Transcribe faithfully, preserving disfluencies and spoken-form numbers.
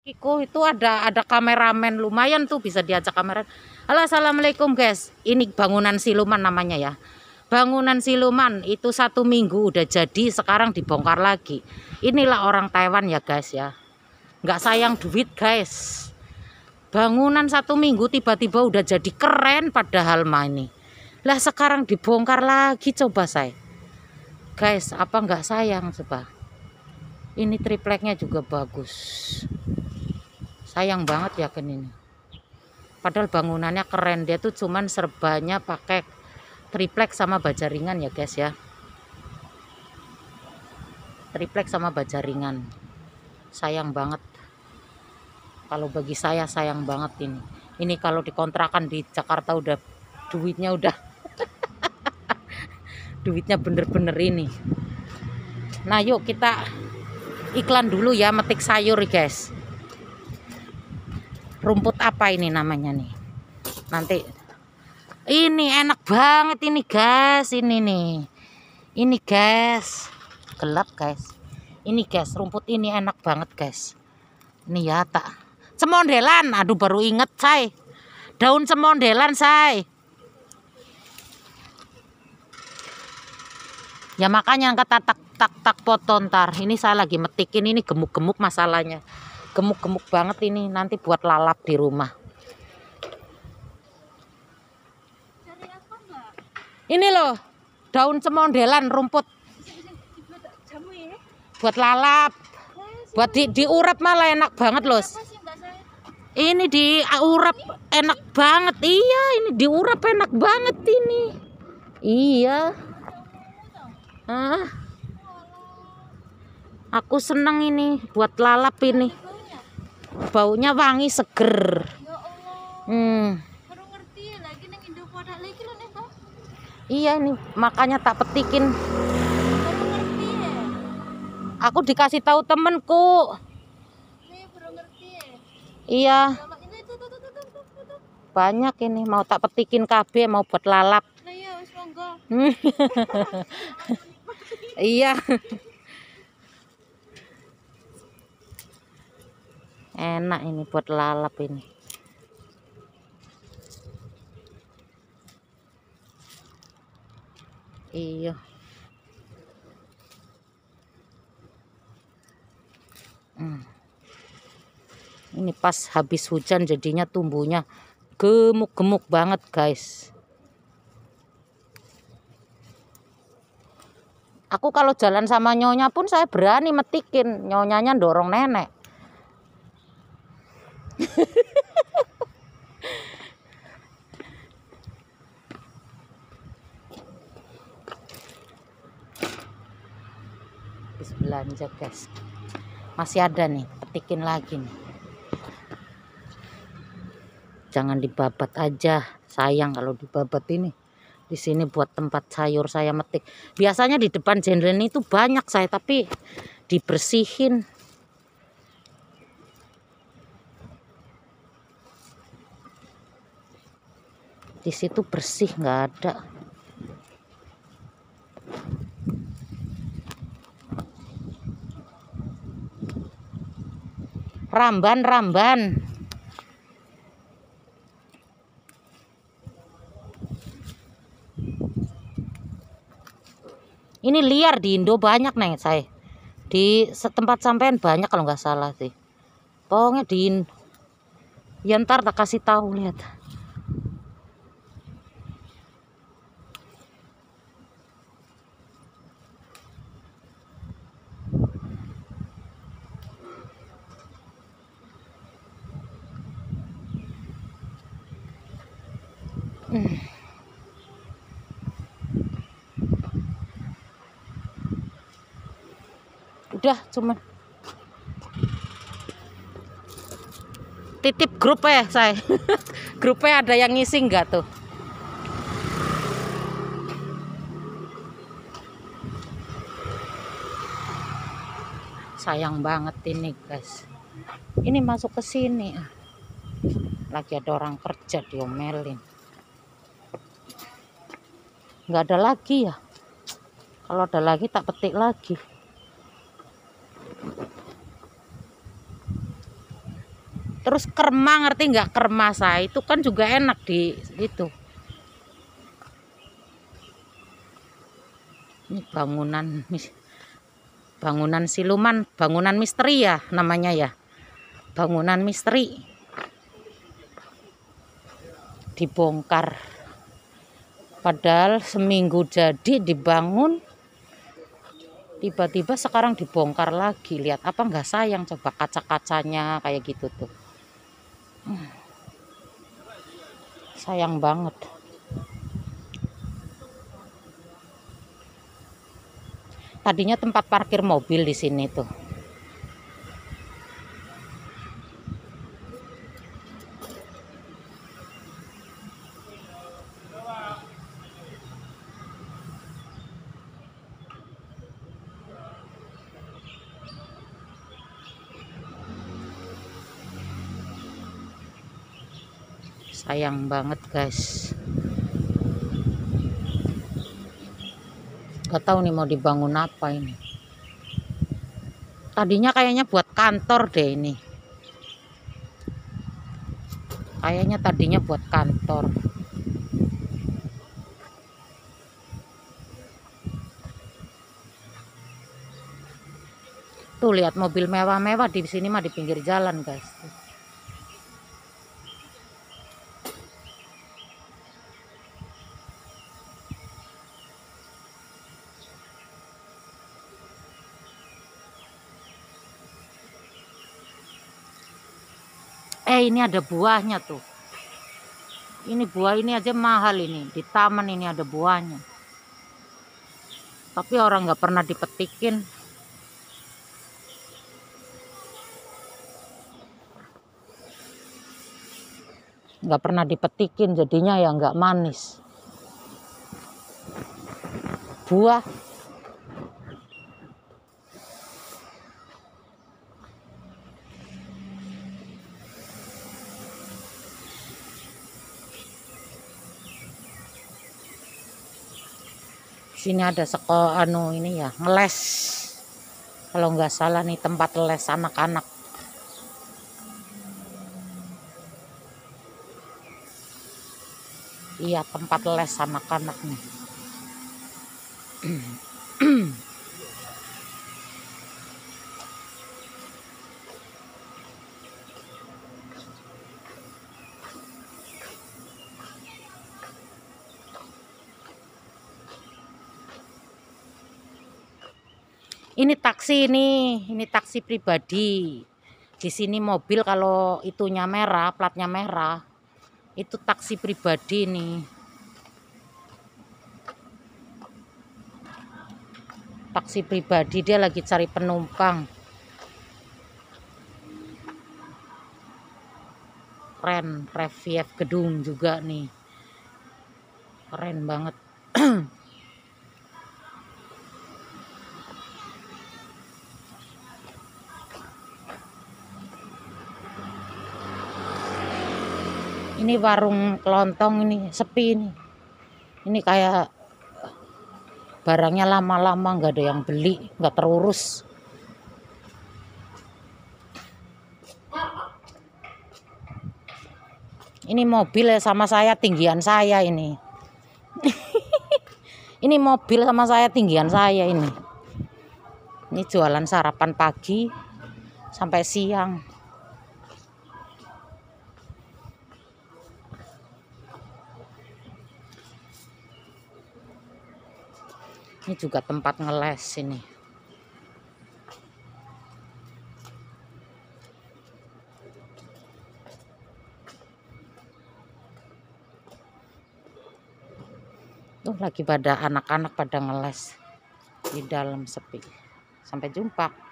Kiko itu ada ada kameramen lumayan tuh, bisa diajak kamera. Halo, assalamualaikum guys. Ini bangunan siluman namanya ya. Bangunan siluman itu satu minggu udah jadi, sekarang dibongkar lagi. Inilah orang Taiwan ya guys ya. Nggak sayang duit guys. Bangunan satu minggu tiba-tiba udah jadi keren padahal mah ini. Lah sekarang dibongkar lagi, coba saya. Guys, apa nggak sayang coba? Ini tripleknya juga bagus. Sayang banget ya kan ini. Padahal bangunannya keren, dia tuh cuman serbanya pakai triplek sama baja ringan ya guys ya. Triplek sama baja ringan. Sayang banget. Kalau bagi saya sayang banget ini. Ini kalau dikontrakan di Jakarta udah duitnya udah duitnya bener-bener ini. Nah yuk kita iklan dulu ya, metik sayur guys. Rumput apa ini namanya nih? Nanti ini enak banget ini guys, ini nih. Ini guys. Gelap guys. Ini guys, rumput ini enak banget guys. Ini ya tak. Cemondelan, aduh baru inget say. Daun cemondelan say. Ya makanya angkat tak tak tak potong ntar. Ini saya lagi metikin, ini gemuk-gemuk masalahnya. Gemuk-gemuk banget ini, nanti buat lalap di rumah. Cari apa enggak? Ini loh, daun cemondelan, rumput. Jamu ya? Buat lalap. Buat di, diurap malah enak banget loh. Ini diurap enak banget. Iya, ini diurap enak banget ini. Iya. Ah. Aku seneng ini buat lalap ini. Baunya wangi seger. Ya Allah. Hmm. Baru ngerti lagi nang Indo pada lagi loh nih Bang. Iya ini makanya tak petikin. Baru ngerti ya. Aku dikasih tahu temenku. Nih baru ngerti ya. Iya. Sama ini tuh tuh tuh tuh tuh tuh. Banyak ini mau tak petikin K B, mau buat lalap. Nah ya wis monggo. Iya. Enak ini buat lalap ini. Iya. Hmm. Ini pas habis hujan jadinya tumbuhnya gemuk-gemuk banget guys. Aku kalau jalan sama nyonya pun saya berani metikin, nyonyanya dorong nenek. Habis belanja guys, masih ada nih, petikin lagi nih. Jangan dibabat aja, sayang kalau dibabat ini. Di sini buat tempat sayur saya metik. Biasanya di depan jendela itu banyak saya, tapi dibersihin. Di situ bersih, nggak ada. Ramban-ramban. Ini liar di Indo banyak nih saya. Di tempat sampean banyak kalau nggak salah sih. Pokoknya di Indo. Ya ntar tak kasih tahu, lihat. Hmm. Udah cuman titip grup ya saya. Grupnya ada yang ngisi nggak tuh? Sayang banget ini guys. Ini masuk ke sini. Lagi ada orang kerja diomelin. Nggak ada lagi ya. Kalau ada lagi tak petik lagi. Terus kerma, ngerti nggak kerma saya itu kan juga enak di itu. Ini bangunan bangunan siluman, bangunan misteri ya namanya ya. Bangunan misteri dibongkar. Padahal seminggu jadi dibangun, tiba-tiba sekarang dibongkar lagi. Lihat apa nggak sayang, coba kaca-kacanya kayak gitu tuh. Hmm. Sayang banget. Tadinya tempat parkir mobil di sini tuh. Sayang banget guys. Gak tahu nih mau dibangun apa ini. Tadinya kayaknya buat kantor deh ini. Kayaknya tadinya buat kantor. Tuh lihat mobil mewah-mewah di sini mah di pinggir jalan guys. Eh ini ada buahnya tuh. Ini buah ini aja mahal ini. Di taman ini ada buahnya. Tapi orang nggak pernah dipetikin. Nggak pernah dipetikin jadinya ya nggak manis. Buah. Sini ada sekolah anu ini ya, ngeles. Kalau nggak salah nih tempat les anak-anak. Iya, tempat les anak-anak nih. Ini taksi ini, ini taksi pribadi. Di sini mobil kalau itunya merah, platnya merah, itu taksi pribadi nih. Taksi pribadi, dia lagi cari penumpang. Keren, relief gedung juga nih. Keren banget. Ini warung kelontong ini sepi ini. Ini kayak barangnya lama-lama nggak ada yang beli, nggak terurus. Ini mobil ya sama saya tinggian saya ini. Ini mobil sama saya tinggian saya ini. Ini jualan sarapan pagi sampai siang. Ini juga tempat ngeles ini. Tuh lagi pada anak-anak pada ngeles di dalam sepi. Sampai jumpa.